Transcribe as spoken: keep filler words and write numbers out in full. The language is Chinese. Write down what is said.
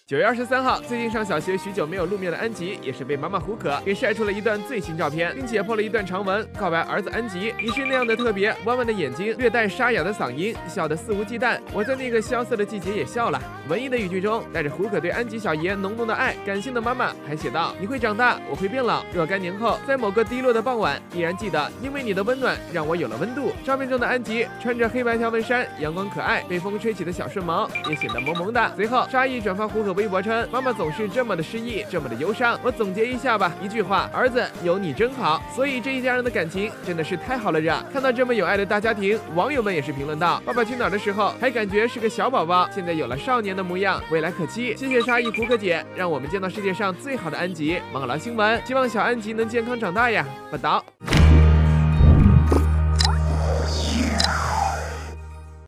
九月二十三号，最近上小学许久没有露面的安吉，也是被妈妈胡可给晒出了一段最新照片，并且破了一段长文，告白儿子安吉：“你是那样的特别，弯弯的眼睛，略带沙哑的嗓音，笑得肆无忌惮。我在那个萧瑟的季节也笑了。”文艺的语句中带着胡可对安吉小爷浓浓的爱，感性的妈妈还写道：“你会长大，我会变老，若干年后，在某个低落的傍晚，依然记得，因为你的温暖，让我有了温度。”照片中的安吉穿着黑白条纹衫，阳光可爱，被风吹起的小顺毛也显得萌萌的。随后，沙溢转发胡可微博称：“妈妈总是这么的失意，这么的忧伤。我总结一下吧，一句话，儿子有你真好。”所以这一家人的感情真的是太好了热。看到这么有爱的大家庭，网友们也是评论道：“爸爸去哪儿的时候还感觉是个小宝宝，现在有了少年的模样，未来可期。”谢谢沙溢胡可姐，让我们见到世界上最好的安吉。忙劳新闻，希望小安吉能健康长大呀。报道。